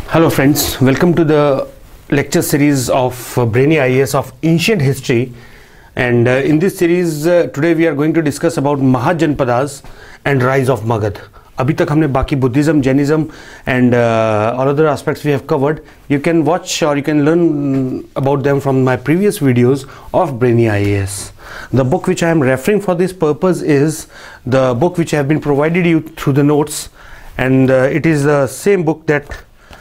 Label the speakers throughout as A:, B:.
A: Hello friends, welcome to the lecture series of Brainy IAS of Ancient History, and in this series today we are going to discuss about Mahajanpadas and rise of Magad. अभी तक हमने बाकी Buddhism, Jainism and all other aspects we have covered. You can watch or you can learn about them from my previous videos of Brainy IAS. The book which I am referring for this purpose is the book which I have been provided you through the notes, and it is the same book that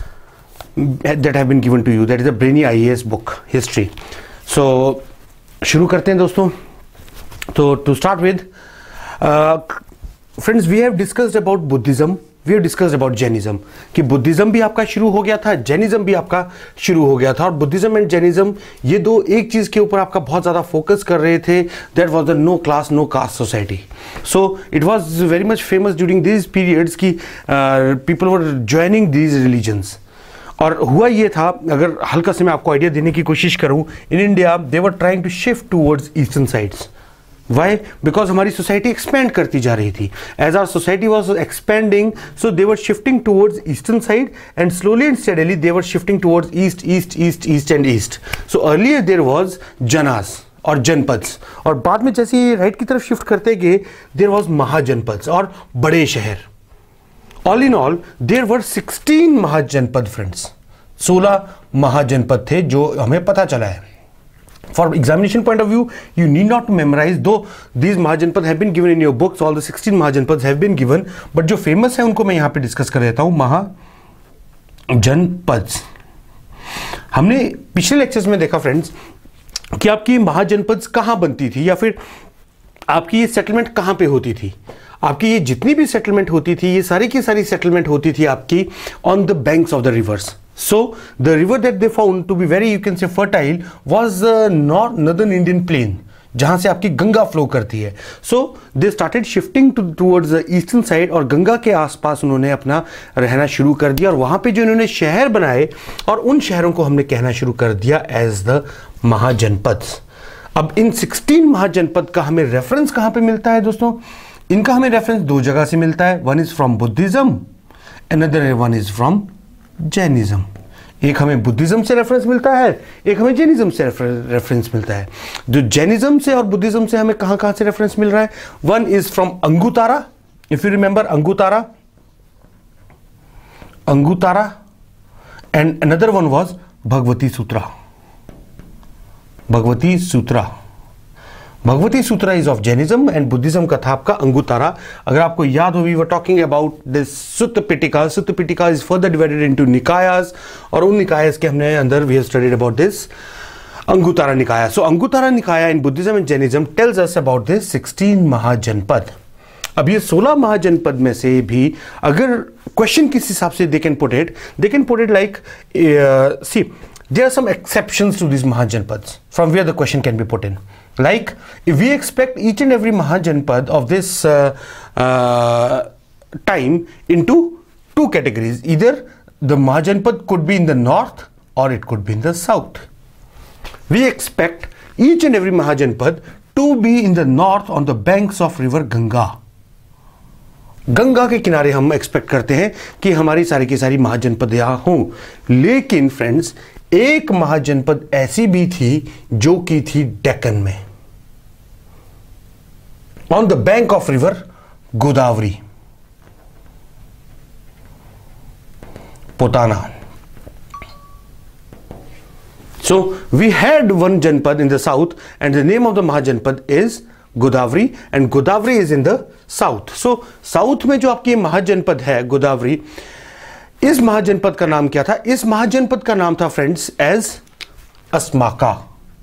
A: have been given to you. That is a Brainy IAS book, history. So शुरू करते हैं दोस्तों. तो to start with, friends, we have discussed about Buddhism, we have discussed about Jainism. कि Buddhism भी आपका शुरू हो गया था, जैनिज्म भी आपका शुरू हो गया था, और बुद्धिज्म एंड जैनिज्म ये दो एक चीज के ऊपर आपका बहुत ज्यादा फोकस कर रहे थे. That was the no class no caste society. So it was very much famous during these periods की people were joining these religions. और हुआ ये था, अगर हल्का से मैं आपको आइडिया देने की कोशिश करूं, in India they were trying to shift towards eastern sides. Why? Because हमारी सोसाइटी एक्सपेंड करती जा रही थी. As our society was expanding, so they were shifting towards eastern side, and slowly and steadily they were shifting towards east east east east and east. So earlier there was janas और जनपद्स, और बाद में जैसे ये राइट की तरफ shift करते गए देयर वॉज महाजनपद्स और बड़े शहर. All in all there were 16 mahajanapada friends. 16 mahajanapada थे जो हमें पता चला है. For examination point of view you need not memorise, though these mahajanapada have been given in your books, all the 16 mahajanapada have been given, but जो फेमस है उनको मैं यहां पे डिस्कस कर देता हूं. महाजनपद हमने पिछले लेक्चर्स में देखा फ्रेंड्स कि आपकी महाजनपद कहां बनती थी, या फिर आपकी ये सेटलमेंट कहां पे होती थी. आपकी ये जितनी भी सेटलमेंट होती थी, ये सारी की सारी सेटलमेंट होती थी आपकी on the banks of the rivers. So the river that they found to be very, you can say, fertile was northern Indian plain, जहां से आपकी गंगा फ्लो करती है. So they started shifting towards the eastern side, और गंगा के आसपास उन्होंने अपना रहना शुरू कर दिया, और वहां पे जो इन्होंने शहर बनाए, और उन शहरों को हमने कहना शुरू कर दिया एज द महाजनपद. अब इन 16 महाजनपद का हमें रेफरेंस कहां पे मिलता है दोस्तों? इनका हमें रेफरेंस दो जगह से मिलता है. One is from Buddhism, another one is from Jainism. एक हमें बुद्धिज्म से रेफरेंस मिलता है, एक हमें जैनिज्म से रेफरेंस मिलता है. जो जैनिज्म से और बुद्धिज्म से हमें कहां कहां से रेफरेंस मिल रहा है? One is from Anguttara, if you remember Anguttara, and another one was Bhagavati Sutra. Bhagavati Sutra is of Jainism, and Buddhism का था आपका अंगुतारा. अगर आपको याद हो, we were talking about this Sutta Pitaka. Sutta Pitaka is further divided into Nikayas, और उन निकायास के हमने अंदर we have studied about this Anguttara Nikaya. So Anguttara Nikaya in Buddhism and Jainism tells us about this 16 mahajanapada. अब ये 16 महाजनपद में से भी अगर क्वेश्चन किस हिसाब से they can put it like, see there are some exceptions to these mahajanpads from where the question can be put in. Like, if we expect each and every mahajanpad of this time into two categories, either the mahajanpad could be in the north or it could be in the south. We expect each and every mahajanpad to be in the north on the banks of river Ganga. Ganga के किनारे हम expect करते हैं कि हमारी सारी की सारी महाजनपद यहां हों. लेकिन फ्रेंड्स, एक महाजनपद ऐसी भी थी जो की थी डेक्कन में, on the bank of river Godavari, Potana. So we had one janpad in the south, and the name of the Mahajanpad is Godavari, and Godavari is in the south. So south में जो आपकी महाजनपद है गोदावरी, इस महाजनपद का नाम क्या था? इस महाजनपद का नाम था friends as Asmaka.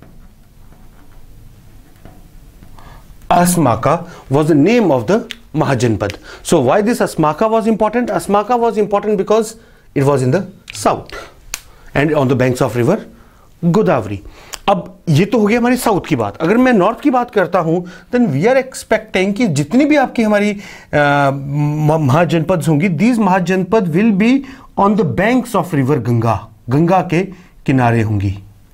A: Asmaka was the name of the Mahajanpad. So why this Asmaka was important? Asmaka was important because it was in the south and on the banks of river Godavari. अब ये तो हो गया हमारी south की बात. अगर मैं नॉर्थ की बात करता हूं, देन वी आर एक्सपेक्टिंग कि जितनी भी आपकी हमारी महाजनपद होंगी, these mahajanapada will be on the banks of river Ganga, Ganga के किनारे होंगी.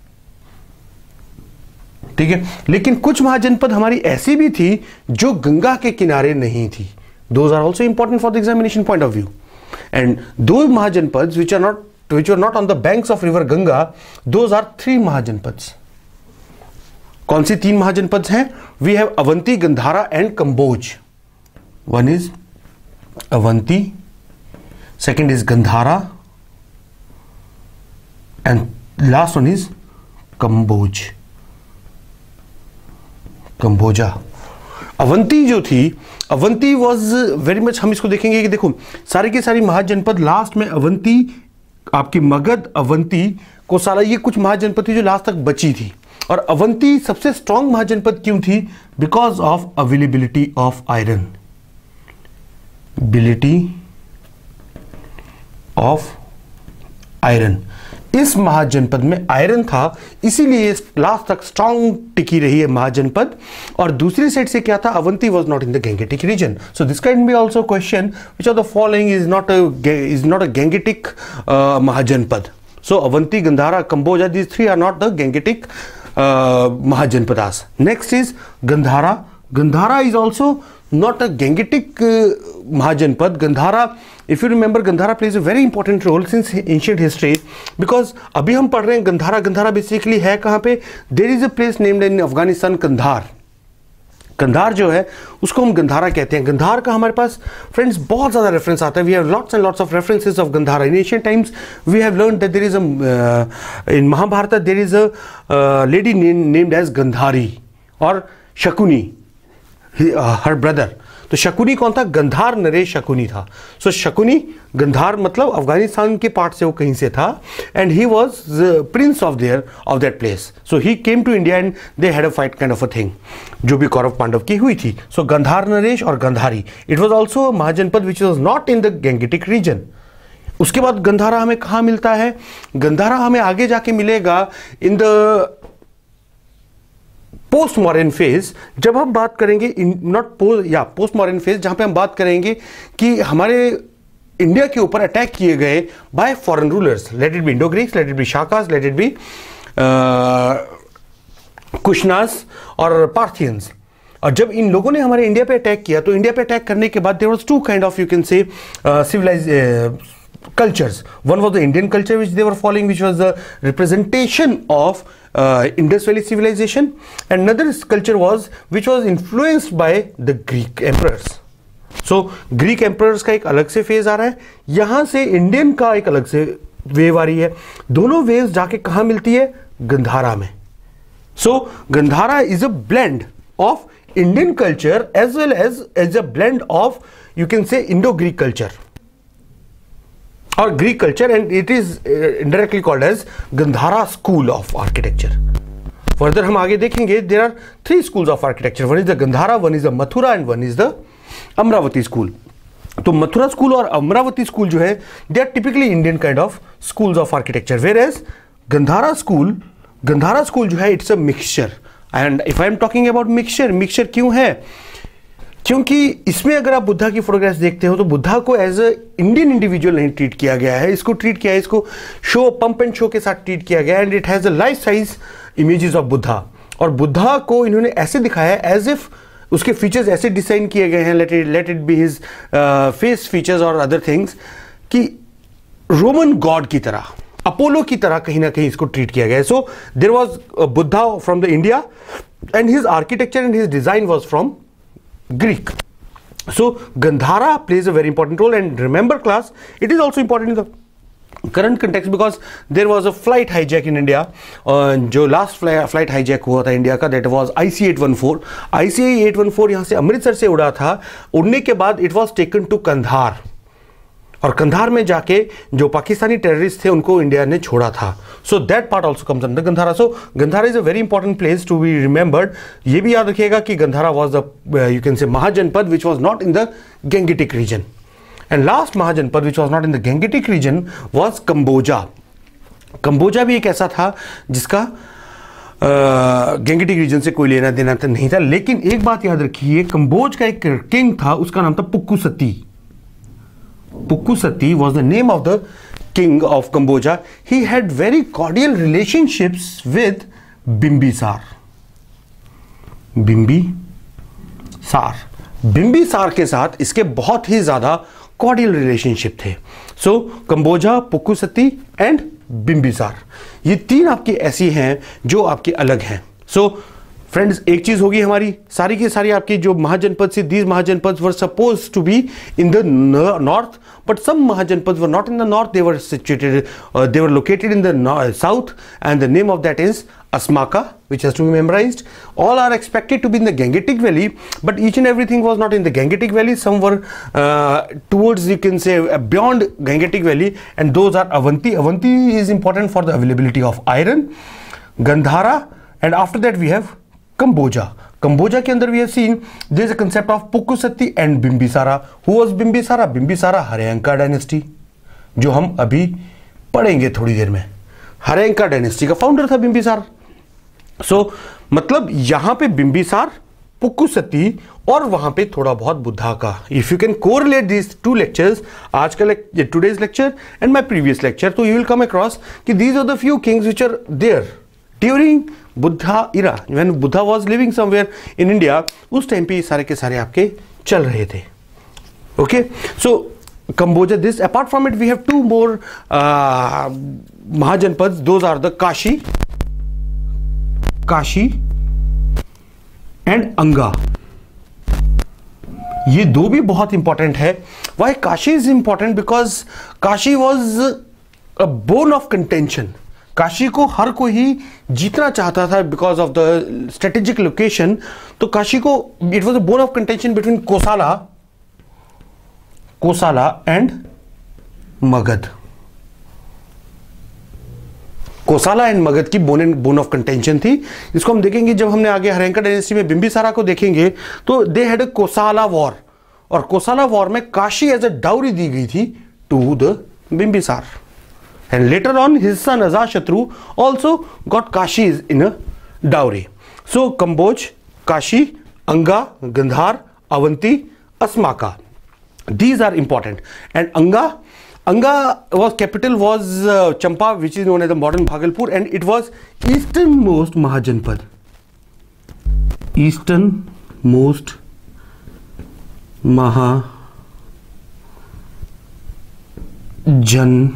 A: ठीक है, लेकिन कुछ महाजनपद हमारी ऐसी भी थी जो गंगा के किनारे नहीं थी. Those are also important for the examination point of view. And those Mahajanpads which are not which were not on the banks of river Ganga, those are 3 mahajanapada. कौन सी 3 महाजनपद हैं? We have Avanti, Gandhara and Kamboj. One is Avanti, second is Gandhara, and last one is Kamboj. Kamboja. Avanti जो थी, Avanti was very much, हम इसको देखेंगे कि देखो सारी की सारी महाजनपद लास्ट में अवंती, आपकी मगध, अवंती, कोसाला, ये कुछ महाजनपद थी जो लास्ट तक बची थी. और अवंती सबसे स्ट्रॉन्ग महाजनपद क्यों थी? Because of availability of iron. Ability of iron. इस महाजनपद में आयरन था, इसीलिए लास्ट तक स्ट्रॉन्ग टिकी रही है महाजनपद. और दूसरी साइड से क्या था? Avanti was not in the Gangetic region. So this can be also question which of the following is not a Gangetic mahajanapada. So Avanti, Gandhara, Kamboja, these 3 are not the Gangetic mahajanapadas. Next is Gandhara. Gandhara is also not a Gangetic Mahajanpad. Gandhara, if you remember, Gandhara plays a very important role since ancient history, because अभी हम पढ़ रहे हैं Gandhara. Gandhara basically है कहाँ पे? There is a place named in Afghanistan, Kandahar. Kandahar जो है उसको हम गंधारा कहते हैं. गंधार का हमारे पास फ्रेंड्स बहुत ज़्यादा रेफरेंस आता है. We have lots and lots of references of Gandhara. In ancient times we have learn that there is a in Mahabharata there is a lady named as Gandhari और शकुनी, हर ब्रदर. तो शकुनी कौन था? गंधार नरेश शकुनी था. सो शकुनी, गंधार मतलब अफगानिस्तान के पार्ट से वो कहीं से था, and he was prince of that place. So he came to India and they had a fight kind of a thing, जो भी कौरव पांडव की हुई थी. सो गंधार नरेश और Gandhari, it was also mahajanapada which was not in the Gangetic region. उसके बाद गंधारा हमें कहाँ मिलता है? गंधारा हमें आगे जाके मिलेगा in the post modern phase, जब हम बात करेंगे पोस्ट मॉडर्न फेज, जहां पे हम बात करेंगे कि हमारे इंडिया के ऊपर अटैक किए गए by foreign rulers. Let it be Indo Greeks, let it be Shakas, let it be Kushanas और पार्थियंस. और जब इन लोगों ने हमारे इंडिया पे अटैक किया, तो इंडिया पे अटैक करने के बाद there was 2 kind of, you can say, civilized cultures. One was the Indian culture which they were following, which was the representation of Indus Valley civilization, and another culture was which was influenced by the Greek emperors. So Greek emperors का एक अलग से phase आ रहा है, यहां से Indian का एक अलग से वेव आ रही है. दोनों वेव्स जाके कहां मिलती है? गंधारा में. So Gandhara is a blend of Indian culture as well as a blend of, you can say, Indo-Greek culture or Greek culture, and it is indirectly called as Gandhara school of architecture. Further हम आगे देखेंगे, there are 3 schools of architecture. One is the Gandhara, one is the Mathura, and one is the Amravati school. तो Mathura school और Amravati school जो है, they are typically Indian kind of schools of architecture, whereas Gandhara school जो है, it's a mixture. And if I am talking about mixture क्यों है? क्योंकि इसमें अगर आप बुद्धा की फोटोग्राफ्स देखते हो तो बुद्धा को एज अ इंडियन इंडिविजुअल नहीं ट्रीट किया गया है. इसको ट्रीट किया है, इसको शो, पंप एंड शो के साथ ट्रीट किया गया है, and it has a life size images of Buddha. और बुद्धा को इन्होंने ऐसे दिखाया है एज इफ उसके फीचर्स ऐसे डिजाइन किए गए हैं, let it be his face features और अदर थिंग्स, कि रोमन गॉड की तरह, अपोलो की तरह कहीं ना कहीं इसको ट्रीट किया गया है. So there was Buddha from the India and his architecture and his design was from Greek. So Gandhara plays a very important role, and remember class, it is also important in the current context because there was a flight hijack in India. जो last flight hijack हुआ था India का, that was IC-814. IC-814 यहाँ से अमृतसर से उड़ा था. उड़ने के बाद it was taken to Kandahar, और कंधार में जाके जो पाकिस्तानी टेररिस्ट थे उनको इंडिया ने छोड़ा था. So that part also comes under Gandhara. So Gandhara is a very important place to be remembered. ये भी याद रखिएगा कि Gandhara was the, you can say, mahajanapada which was not in the Gangetic region. And last mahajanapada which was not in the Gangetic region was Kamboja. Kamboja भी एक ऐसा था जिसका गैंगेटिक रीजन से कोई लेना देना नहीं था. लेकिन एक बात याद रखिए, कंबोज का एक किंग था, उसका नाम था पुक्कुसती. Pukkusati was the name of the king of Cambodia. He had very cordial relationships with Bimbisar. Bimbisara के साथ इसके बहुत ही ज़्यादा कॉर्डियल रिलेशनशिप थे। सो कंबोजा, पुक्कुसती एंड बिंबिसार, ये 3 आपकी ऐसी हैं जो आपके अलग हैं। सो फ्रेंड्स, एक चीज होगी हमारी, सारी की सारी आपकी जो महाजनपद से, these mahajanapada were suppose to be in the north, but some Mahajanapads were not in the north, they were situated, they were located in the south, and the name of that is Asmaka, which has to be memorized. All are expected to be in the Gangetic Valley, but each and everything was not in the Gangetic Valley. Some were towards, you can say, beyond Gangetic Valley, and those are Avanti. Avanti is important for the availability of iron, Gandhara, and after that we have Kamboja. Kamboja के अंदर we have seen there is a concept of Pukkusati and Bimbisara. Who was Bimbisara? Bimbisara Haryanka dynasty, जो हम अभी पढ़ेंगे थोड़ी देर में। हर्यंका dynasty का founder था बिंबिसार। सो मतलब यहां पे बिंबिसार, पुक्कुसती और वहां पे थोड़ा बहुत बुद्धा का। If you can correlate this 2 lectures, आज का today's lecture and my previous lecture, तो यू विल कम अक्रॉस कि these are the few kings which are there during Buddha era, when Buddha was living somewhere in India. उस time पे सारे के सारे आपके चल रहे थे। Okay, so Kamboja, this apart from it we have 2 more Mahajanapada, those are the Kashi and अंगा। ये 2 भी बहुत इंपॉर्टेंट है। Why Kashi is important? Because Kashi was a bone of contention. Kashi को हर कोई ही जीतना चाहता था because of the strategic location. तो काशी को, it was a bone of contention between Kosala and Magadh. Kosala and Magadh की बोन ऑफ कंटेंशन थी। इसको हम देखेंगे जब हमने आगे हर्यंका डायनेस्टी में बिंबिसारा को देखेंगे, तो दे हैड अ कोसाला वॉर, और कोसाला वॉर में काशी एज अ डाउरी दी गई थी to the Bimbisar. And later on his son Ajatashatru also got Kashi in a dowry. So Kamboj, Kashi, Anga, Gandhar, Avanti, Asmaka, these are important. And Anga was capital was Champa, which is known as the modern Bhagalpur, and it was easternmost Mahajanpad. Easternmost Mahajanpad,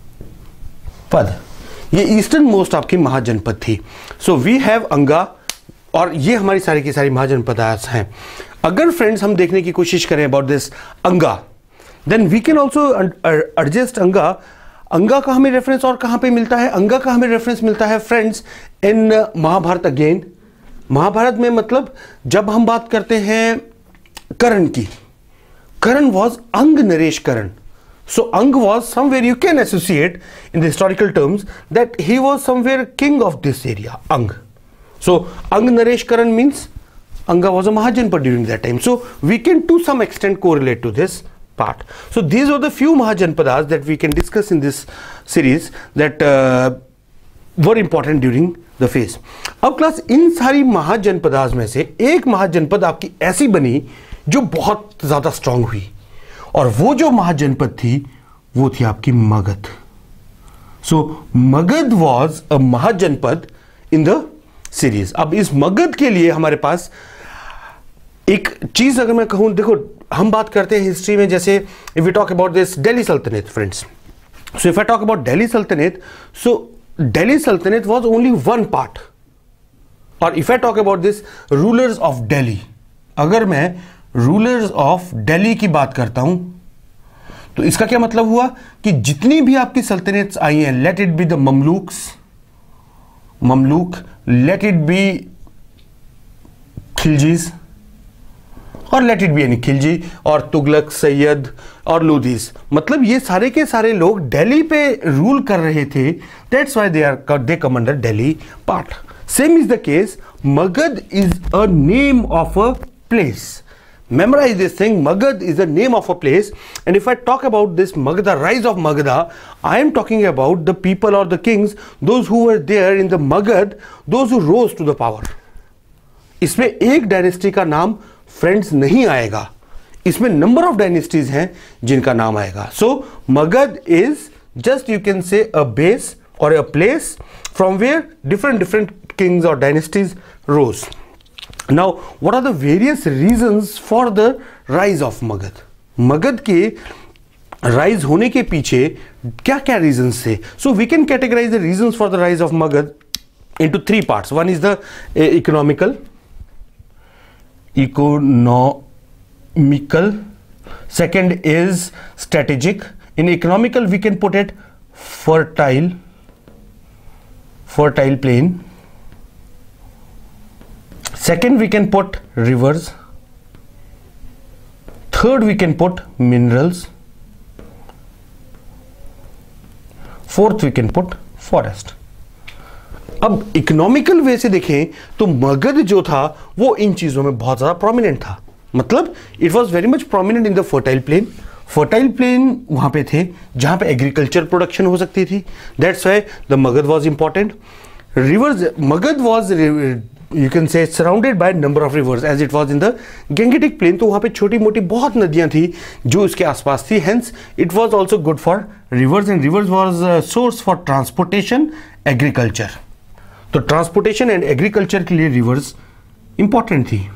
A: ये eastern most आपकी महाजनपद थी। So we have अंगा, और ये हमारी सारी की सारी महाजनपद हैं। अगर फ्रेंड्स हम देखने की कोशिश करें about this Anga, then we can also adjust Anga. Anga का हमें रेफरेंस और कहां पे मिलता है? अंगा का हमें रेफरेंस मिलता है friends in Mahabharat again. Mahabharat में मतलब जब हम बात करते हैं कर्ण की, कर्ण वॉज अंग नरेश Karna. So Ang was somewhere, you can associate in the historical terms that he was somewhere king of this area, Ang. So Ang Naresh Karan means Anga was a Mahajanpad during that time. So we can to some extent correlate to this part. So these are the few Mahajanpadas that we can discuss in this series that were important during the phase. अब class इन सारी महाजनपदास में से एक महाजनपद आपकी ऐसी बनी जो बहुत ज्यादा स्ट्रांग हुई, और वो जो महाजनपद थी वो थी आपकी Magadh. So Magadh was a Mahajanapada in the series. अब इस मगध के लिए हमारे पास एक चीज अगर मैं कहूं, देखो हम बात करते हैं हिस्ट्री में, जैसे if we talk about this Delhi Sultanat friends, so if I talk about Delhi Sultanat, so Delhi Sultanat was only 1 part. और if I talk about this rulers of Delhi, अगर मैं रूलर्स ऑफ दिल्ली की बात करता हूं, तो इसका क्या मतलब हुआ कि जितनी भी आपकी सल्तनत आई हैं, let it be the Mamluk, let it be Khiljis, और let it be any Khilji और तुगलक, सैयद और लोधीज, मतलब ये सारे के सारे लोग दिल्ली पे रूल कर रहे थे। That's why they come under Delhi part. Same is the case, Magadh is a name of a place. Memorize this thing, Magad is the name of a place, and if I talk about this Magadha, rise of Magadha, I am talking about the people or the kings, those who were there in the Magad, those who rose to the power. इसमें एक dynasty का नाम friends नहीं आएगा, इसमें number of dynasties हैं जिनका नाम आएगा। So Magadh is just you can say a base और a place from where different kings और dynasties rose. Now, what are the various reasons for the rise of Magad? Magadh के राइज होने के पीछे क्या क्या रीजंस थे? So we can categorize the reasons for the rise of Magadh into three parts. One is the economical. Second is strategic. In economical we can put it fertile plain. Second we can put rivers. Third we can put minerals. Fourth we can put forest. अब economical way से देखें तो मगध जो था वो इन चीजों में बहुत ज्यादा प्रोमिनेंट था, मतलब it was very much prominent in the fertile plain. Fertile plain वहां पे थे जहां पे एग्रीकल्चर प्रोडक्शन हो सकती थी. That's why the Magadh was important. Rivers, Magadh was you can say surrounded by number of rivers as it was in the Gangetic plain. तो वहां पे छोटी मोटी बहुत नदियां थी जो इसके आसपास थी. Hence it was also good for rivers and rivers was source for transportation, agriculture. तो ट्रांसपोर्टेशन एंड एग्रीकल्चर के लिए रिवर्स इंपॉर्टेंट थी.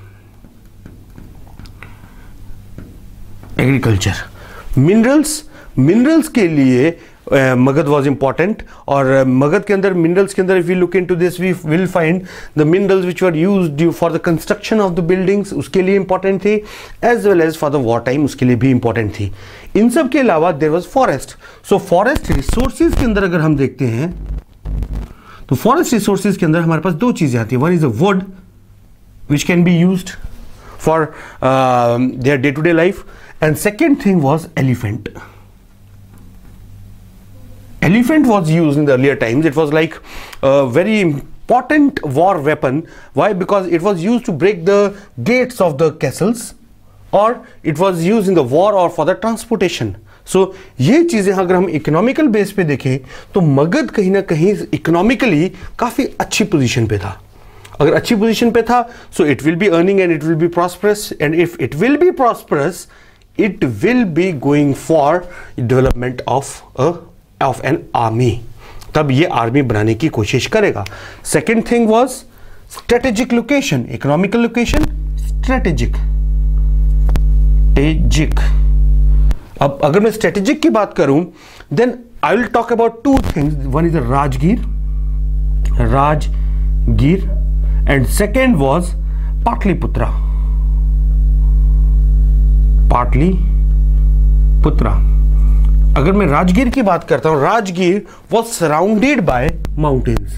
A: एग्रीकल्चर, मिनरल्स के लिए मगध वाज इंपॉर्टेंट. और मगध के अंदर मिनरल्स के अंदर if we look into this we will find the minerals which were used for the construction of the buildings, उसके लिए इंपॉर्टेंट थी, as well as for the war time, उसके लिए भी इंपॉर्टेंट थी. इन सब के अलावा there was forest. So forest resources के अंदर अगर हम देखते हैं तो फॉरेस्ट रिसोर्सेज के अंदर हमारे पास दो चीजें आती है. One is a wood which can be used for their day to day life, and second thing was elephant. Elephant was used in the earlier times. It was like a very important war weapon. Why? Because it was used to break the gates of the castles, or it was used in the war or for the transportation. So ये चीजें अगर हम economical base पे देखें तो मगध कहीं ना कहीं इकोनॉमिकली काफी अच्छी पोजीशन पे था. अगर अच्छी पोजीशन पे था so it will be earning and it will be prosperous, and if it will be prosperous it will be going for development of an army. तब ये आर्मी बनाने की कोशिश करेगा. Second thing was strategic location, economical location, strategic. अब अगर मैं strategic की बात करूं then I will talk about two things. One is Rajgir and second was Pataliputra. अगर मैं राजगीर की बात करता हूं, Rajgir was surrounded by mountains.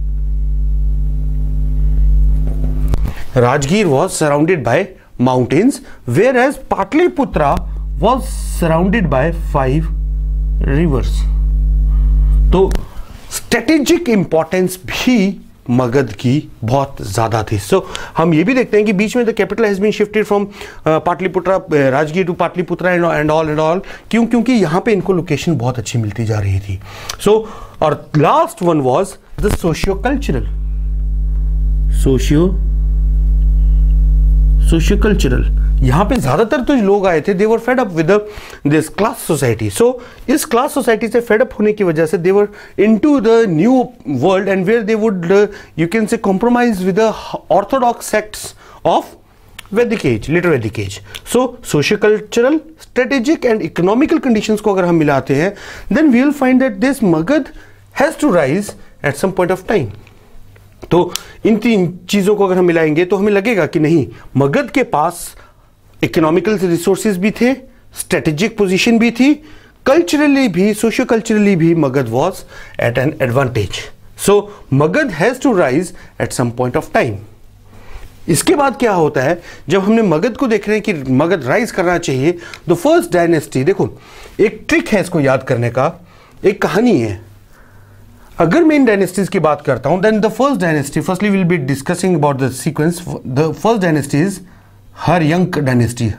A: Rajgir was surrounded by mountains, whereas Pataliputra was surrounded by 5 rivers. तो स्ट्रेटेजिक इंपॉर्टेंस भी मगध की बहुत ज्यादा थी. सो हम ये भी देखते हैं कि बीच में the capital has been shifted from Pataliputra, Rajgir to Pataliputra and all. क्यों? क्योंकि यहां पे इनको लोकेशन बहुत अच्छी मिलती जा रही थी. सो और last one was the socio cultural. यहां पे ज्यादातर तो लोग आए थे, they were fed up with this class society. So इस क्लास सोसाइटी से फेड अप होने की वजह से they were into the new world and where they would you can say compromise with the orthodox sects of Vedic age, later Vedic age. So socio cultural, strategic and economical conditions को अगर हम मिलाते हैं then we will find that this Magadh has to rise at some point of time. तो इन तीन चीजों को अगर हम मिलाएंगे तो हमें लगेगा कि नहीं, मगध के पास इकोनॉमिकल रिसोर्सेज भी थे, स्ट्रेटेजिक पोजीशन भी थी, कल्चरली भी, सोशियो कल्चरली भी Magadh was at an advantage. So Magadh has to rise at some point of time. इसके बाद क्या होता है, जब हमने मगध को देख रहे हैं कि मगध राइज करना चाहिए, द फर्स्ट डायनेस्टी, देखो एक ट्रिक है इसको याद करने का, एक कहानी है. अगर मैं इन डायनेस्टीज की बात करता हूं then the first dynasty, firstly will be discussing about the sequence. The first dynasty is Haryank dynasty.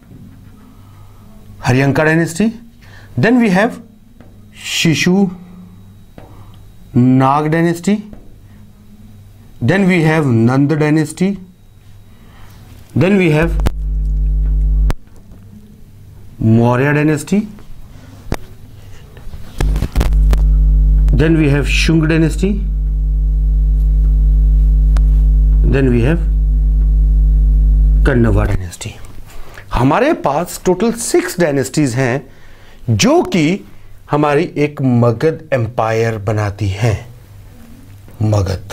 A: Haryanka dynasty. Then we have Shishunag dynasty. Then we have Nand dynasty. Then we have Maurya dynasty. Then we have Shung dynasty. Then we have Kannava dynasty. हमारे पास total 6 dynasties हैं जो कि हमारी एक Magadh empire बनाती है, Magadh.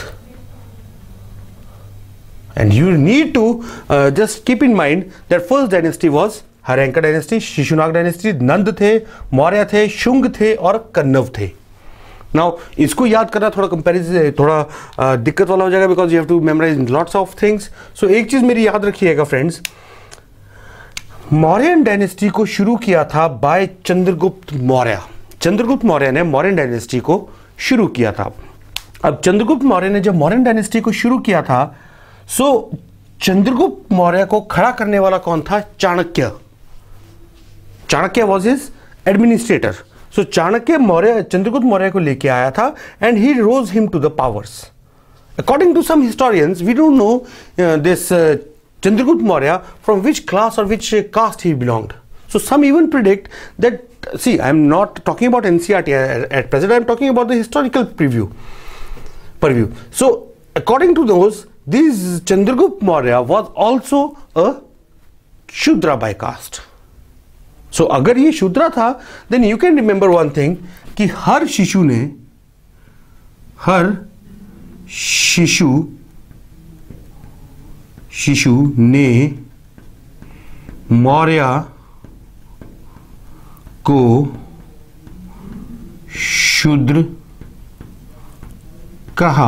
A: And you need to just keep in mind that first dynasty was Haryanka dynasty, Shishunag dynasty, Nand थे, मौर्य थे, शुंग थे और कन्नव थे। नाउ इसको याद करना थोड़ा कंपैरिजन, थोड़ा दिक्कत वाला हो जाएगा, because you have to memorize lots of things. So एक चीज मेरी याद रखिएगा फ्रेंड्स, मौर्यन डायनेस्टी को शुरू किया था बाय चंद्रगुप्त मौर्य। चंद्रगुप्त मौर्य ने मौर्यन डायनेस्टी को शुरू किया था। अब चंद्रगुप्त मौर्य ने जब मौर्यन डायनेस्टी को शुरू किया था, सो चंद्रगुप्त मौर्य को खड़ा करने वाला कौन था? Chanakya. Chanakya was his administrator. So Chanakya Maurya Chandragupta Maurya को लेके आया था and he rose him to the powers. According to some historians, we don't know this Chandragupta Maurya from which class or which caste he belonged. So some even predict that, see, I am not talking about NCERT at present, I am talking about the historical purview. So according to those, this Chandragupta Maurya was also a Shudra by caste. So अगर ये शूद्रा था, then you can remember one thing कि हर शिशु ने मौर्य को शूद्र कहा।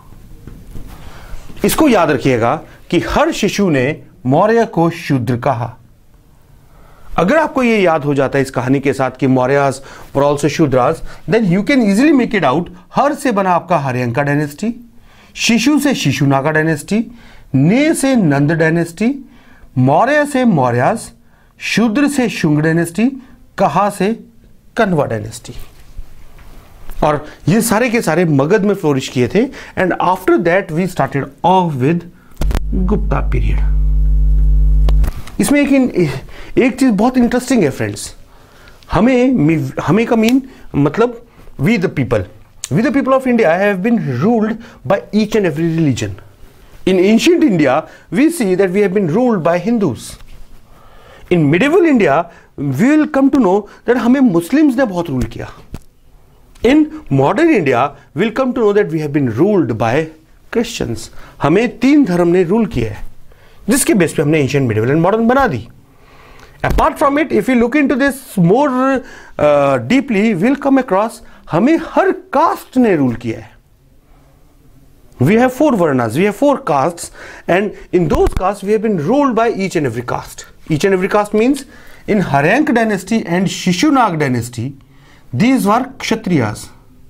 A: इसको याद रखिएगा कि हर शिशु ने मौर्य को शूद्र कहा। अगर आपको यह याद हो जाता है इस कहानी के साथ कि Mauryas were also Shudras, then you can easily make it out. हर से बना आपका हर्यंका डायनेस्टी, शिशु से शिशुनागा डायनेस्टी, ने से नंद डायनेस्टी, मौर्य से मौर्यास, शूद्र से शुंग डायनेस्टी, कहा से कन्वा डायनेस्टी। और ये सारे के सारे मगध में फ्लोरिश किए थे। And after that we started off with Gupta period. इसमें एक चीज बहुत इंटरेस्टिंग है फ्रेंड्स। हमें का मीन मतलब we the people of India have been ruled by each and every religion. In ancient India, we see that we have been ruled by Hindus. In medieval India, we will come to know that हमें Muslims ने बहुत rule किया. In modern India, we will come to know that we have been ruled by Christians. हमें 3 धर्म ने rule किया है, जिसके बेस पे हमने ancient, medieval and modern बना दी. Apart from it, if we look into this more deeply, we will come across हमें हर कास्ट ने रूल किया है. We have 4 varnas, we have 4 castes, and in those castes we have been ruled by each and every caste. Each and every caste means in Haryanka dynasty and Shishunag dynasty, these were Kshatriyas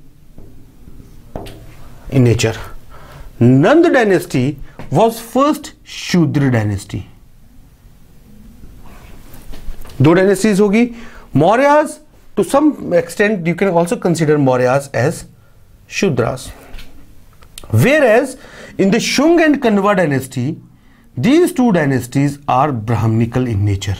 A: in nature. Nand dynasty was first Shudra dynasty. 2 dynasties होगी. Mauryas, to some extent you can also consider Mauryas as Shudras. Whereas in the Shung and Kanva dynasty, these 2 dynasties are Brahmanical in nature.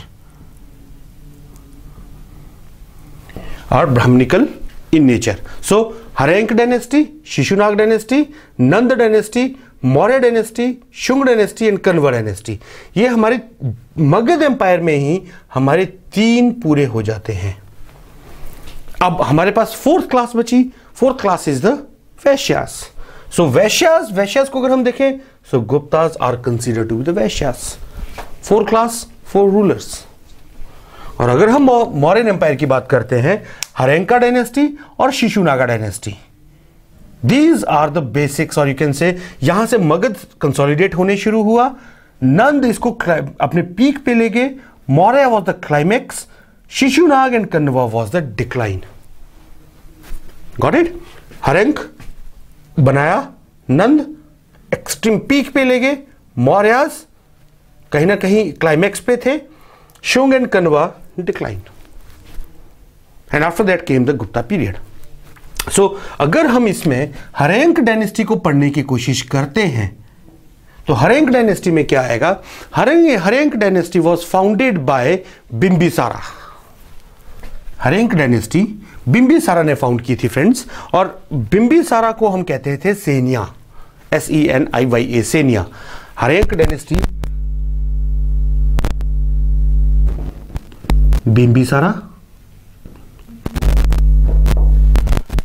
A: So Haryanka dynasty, Shishunag dynasty, Nanda dynasty, Maurya dynasty, Shung dynasty and Kanva dynasty, ये हमारे Magadh empire में ही हमारे 3 पूरे हो जाते हैं. अब हमारे पास 4th क्लास बची. 4th class is the Vaishyas. So Vaishyas को अगर हम देखें, so Guptas are considered to be the वैश्यास. 4 class, 4 rulers. और अगर हम मौर्यन एम्पायर की बात करते हैं, हर्यंका डायनेस्टी और Shishunaga dynasty, these are the basics, और you can say यहां से मगध कंसोलिडेट होने शुरू हुआ. नंद इसको अपने पीक पे ले गए. Maurya was the climax. Shishunag and Kanva was the decline. Got it? Haryank बनाया, नंद एक्सट्रीम पीक पे ले गए, मौर्यास कहीं ना कहीं क्लाइमेक्स पे थे, Shung and Kanva decline, and after that came the Gupta period. So अगर हम इसमें हर्यंक डायनेस्टी को पढ़ने की कोशिश करते हैं तो हर्यंक डायनेस्टी में क्या आएगा? Haryank dynasty was founded by Bimbisara. Haryank dynasty Bimbisara ने फाउंड की थी फ्रेंड्स. और बिंबिसारा को हम कहते थे Seniya, SENIYA, Seniya. Haryank dynasty Bimbisara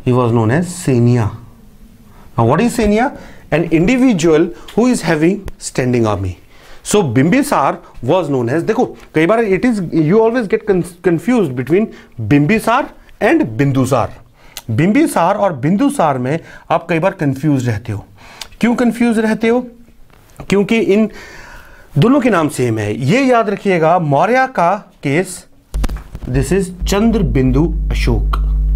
A: He was known as Senia. Now what is Senia? An individual who is having standing army. So Bimbisar was known as, देखो कई बार it is, you always get confused between Bimbisar and Bindusar. Bimbisara और बिंदुसार में आप कई बार confuse रहते हो. क्यों confuse रहते हो? क्योंकि इन दोनों के नाम सेम है. ये याद रखिएगा, मौर्य का केस, दिस इज चंद्र बिंदु अशोक.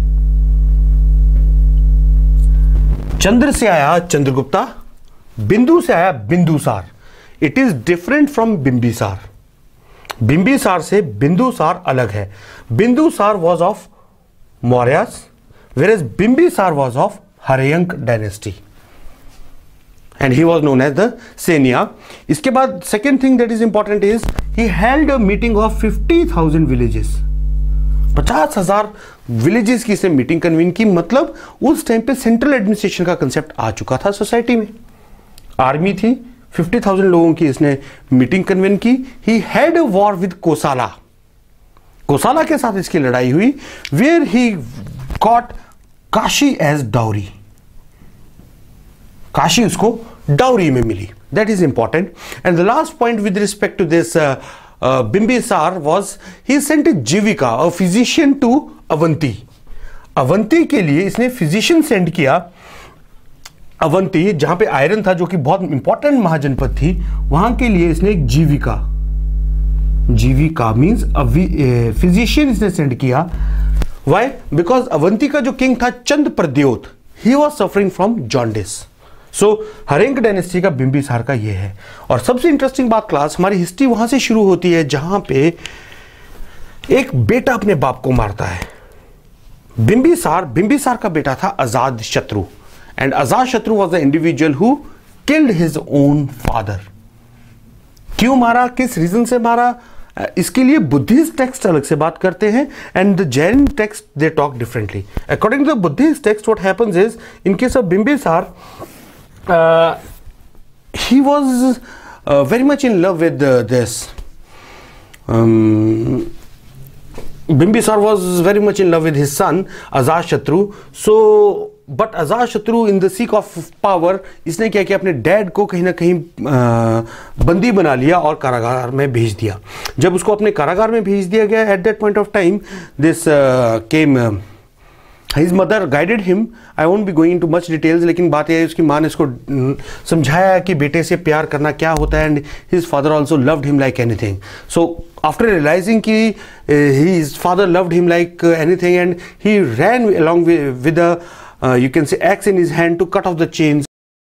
A: चंद्र से आया चंद्रगुप्ता, बिंदु से आया Bindusar. It is different from Bimbisar. Bimbisar से बिंदुसार अलग है. Bindusar was of Mauryas, whereas Bimbisar was of Haryank dynasty and he was known as the Senia. इसके बाद second thing that is important is he held a meeting of 50,000 villages. 50,000 villages की इसने meeting convene की. मतलब उस टाइम पे central administration का concept आ चुका था सोसाइटी में. आर्मी थी, 50,000 लोगों की इसने मीटिंग कन्वीन की. He had a war with Kosala. Kosala के साथ इसकी लड़ाई हुई, where he got Kashi as dowry. Kashi उसको डाउरी में मिली. That is important. And the last point with respect to this Bimbisar was he sent Jivika, a physician, to Avanti. Avanti के लिए इसने फिजिशियन सेंड किया. अवंती जहां पे आयरन था, जो कि बहुत इंपॉर्टेंट महाजनपद थी, वहां के लिए इसने एक जीविका, जीविका मींस फिजिशियन इसने सेंड किया. Why? Because अवंती का जो किंग था Chand Pradyot, he was suffering from jaundice. So Haryank dynasty का बिंबिसार का ये है. और सबसे इंटरेस्टिंग बात क्लास, हमारी हिस्ट्री वहां से शुरू होती है जहां पे एक बेटा अपने बाप को मारता है. बिंबिसार का बेटा था अजाद शत्रु, and Ajatshatru was the individual who killed his own father. क्यों मारा, किस रीजन से मारा, इसके लिए बुद्धिस्ट टेक्स्ट अलग से बात करते हैं, and the Jain text they talk differently. According to the Buddhist text what happens is, in case of Bimbisar, he was very much in love with this. Bimbisar was very much in love with his son Ajatashatru. So but Ajatashatru in the seek of power, इसने क्या किया, अपने dad को कहीं ना कहीं बंदी बना लिया और कारागार में भेज दिया. जब उसको अपने कारागार में भेज दिया गया, at that point of time this came, his mother guided him. I won't be going to much details, लेकिन बात यह है उसकी माँ ने इसको समझाया कि बेटे से प्यार करना क्या होता है, and his father also loved him like anything. So after realizing कि his father loved him like anything, and he ran along with a you can say axe in his hand to cut off the chains